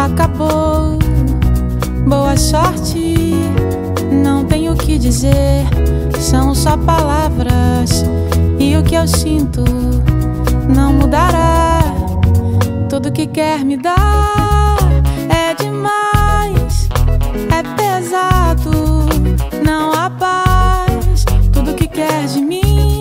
acabou. Boa sorte, não tenho o que dizer, são só palavras, e o que eu sinto não mudará. Tudo que quer me dar é demais, é pesado, não há paz. Tudo que quer de mim,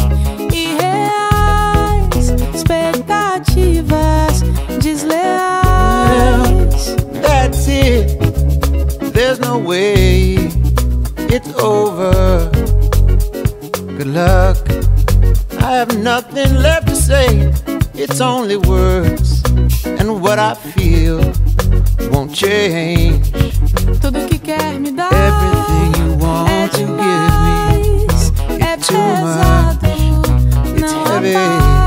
irreais, expectativas desleais. That's it, there's no way, it's over. Good luck, I have nothing left to say. It's only words, and what I feel won't change. Tudo que quer me dar Everything you want é to give me, demais, é it's too much, pesado, it's não há heavy. paz.